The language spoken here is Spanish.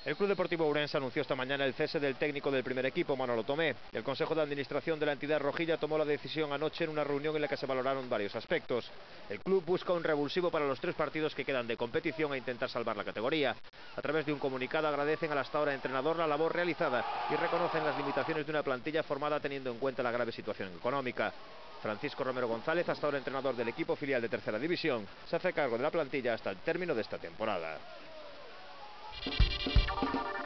El Club Deportivo Ourense anunció esta mañana el cese del técnico del primer equipo, Manolo Tomé. El Consejo de Administración de la entidad rojilla tomó la decisión anoche en una reunión en la que se valoraron varios aspectos. El club busca un revulsivo para los 3 partidos que quedan de competición e intentar salvar la categoría. A través de un comunicado agradecen al hasta ahora entrenador la labor realizada y reconocen las limitaciones de una plantilla formada teniendo en cuenta la grave situación económica. Francisco Romero González, hasta ahora entrenador del equipo filial de Tercera División, se hace cargo de la plantilla hasta el término de esta temporada.